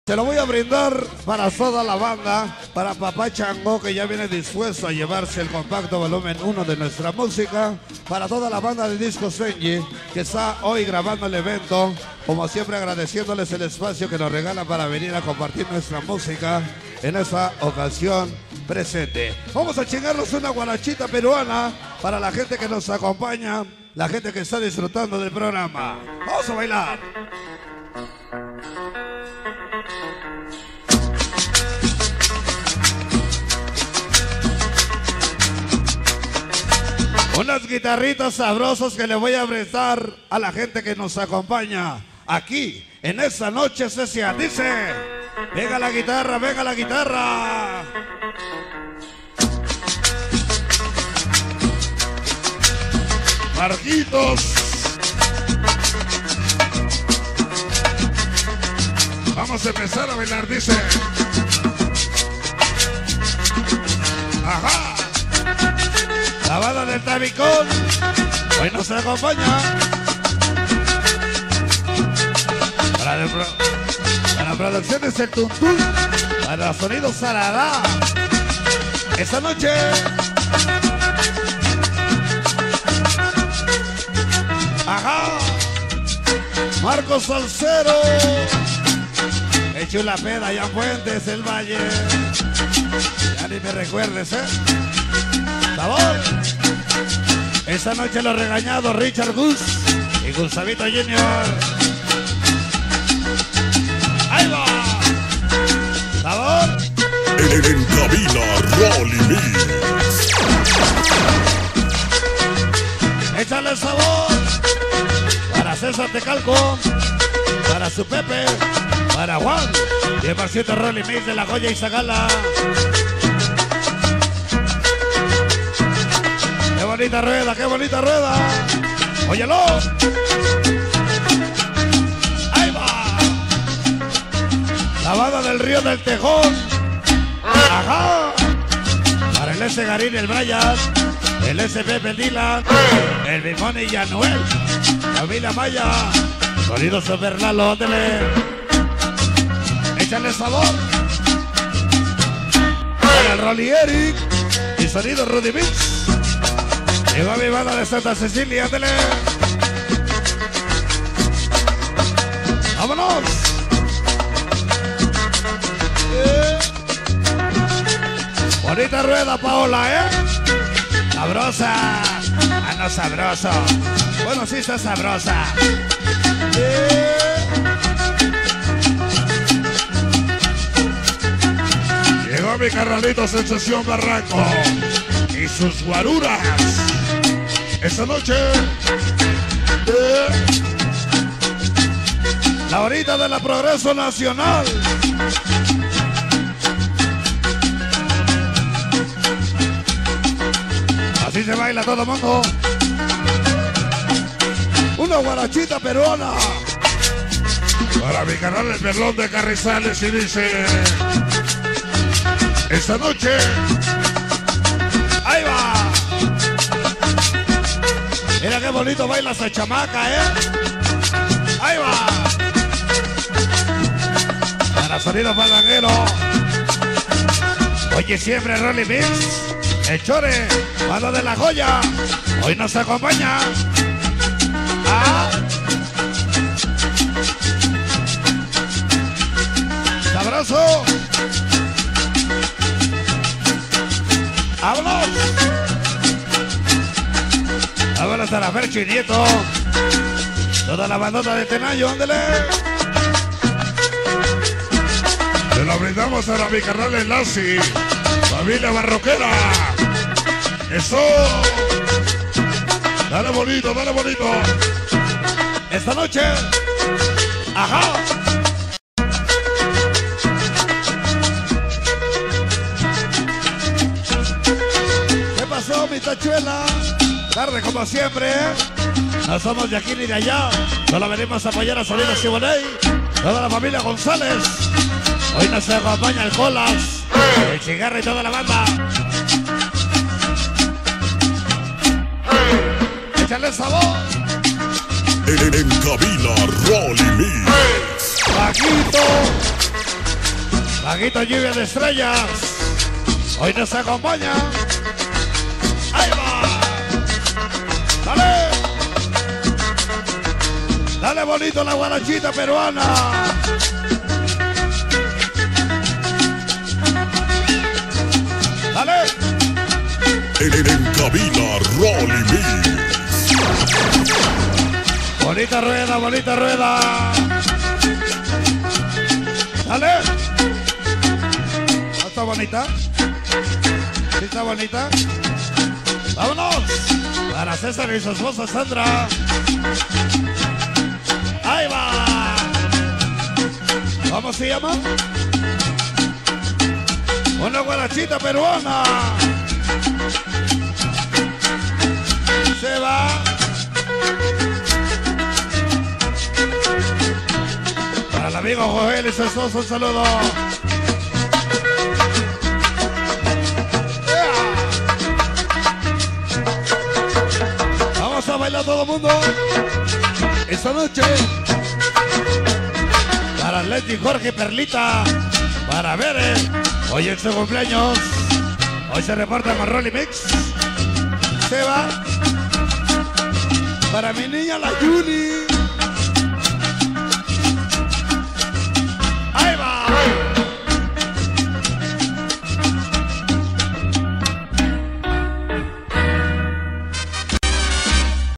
Se lo voy a brindar para toda la banda, para Papá Chango, que ya viene dispuesto a llevarse el compacto volumen 1 de nuestra música, para toda la banda de Disco Senji, que está hoy grabando el evento, como siempre agradeciéndoles el espacio que nos regalan para venir a compartir nuestra música en esta ocasión presente. Vamos a chingarnos una guarachita peruana para la gente que nos acompaña, la gente que está disfrutando del programa. ¡Vamos a bailar! Unas guitarritas sabrosas que le voy a prestar a la gente que nos acompaña aquí en esta noche especial. Dice, venga la guitarra, venga la guitarra. Marquitos. Vamos a empezar a bailar, dice. Ajá. La banda del Tabicón hoy nos acompaña. Para producciones El Tuntún, para Sonido Sarada. Esta noche ajá, Marcos Salcero, Hecho la peda allá en Fuentes, el Valle. Ya ni me recuerdes, sabor. Esta noche los regañados Richard Gus y Gustavito Junior. ¡Ahí va! ¡Sabor! En cabina Rolly Mix. ¡Échale sabor! Para César Tecalco, para su Pepe, para Juan, 10% Rolly Mix de La Joya y Zagala. ¡Qué bonita rueda, qué bonita rueda! ¡Óyelo! ¡Ahí va! La banda del Río del Tejón. ¡Ajá! Para el S. Garín, el Brian, el S. Pepe, el Dylan, el Bimón y Yanuel, Camila Maya, Sonido Super Lalo, ándele. ¡Échale sabor! Para el Rolly Eric y Sonido Rudy Mix. Llegó mi banda de Santa Cecilia, ándele. ¡Vámonos! Bonita rueda, Paola, sabrosa. Ah, no, sabroso. Bueno, sí está sabrosa. Llegó mi carnalito Sensación Barranco y sus guaruras. Esta noche la horita de la Progreso Nacional. Así se baila todo el mundo. Una guarachita peruana para mi canal El Perlón de Carrizales y dice: esta noche ahí va. Mira qué bonito baila esa chamaca, ahí va. Para Sonido Palanguero. Oye, siempre Rolly Mix, el Chore, banda de La Joya, hoy nos acompaña. Ah. Sabroso. ¡Vámonos! ¡Vámonos a la Fercho y Nieto! Toda la bandota de Tenayo, ándele. Se lo brindamos a mi carnal Enlace, familia barroquera. ¡Eso! Dale bonito, dale bonito. Esta noche, ajá. ¿Qué pasó, mi tachuela? Tarde como siempre, No somos de aquí ni de allá. Solo venimos a apoyar a Sonido Siboney, toda la familia González. Hoy nos acompaña el Colas, el Cigarro y toda la banda. Échale sabor. En cabina Rolly Mix. Paquito, Paquito Lluvia de Estrellas, hoy nos acompaña. ¡Ahí va! ¡Dale! ¡Dale bonito la guarachita peruana! ¡Dale! En cabina, Rolly Mix. Bonita rueda, bonita rueda. ¡Dale! ¿No está bonita? ¿Sí está bonita? ¡Vámonos! Para César y su esposa Sandra. ¡Ahí va! ¿Cómo se llama? Una guarachita peruana. Se va. Para el amigo Joel y su esposa, un saludo. Vamos a bailar todo el mundo esta noche. Para Leti, Jorge, Perlita, para Bere, hoy es su cumpleaños. Hoy se reporta con Rolly Mix. Se va. Para mi niña la Juni.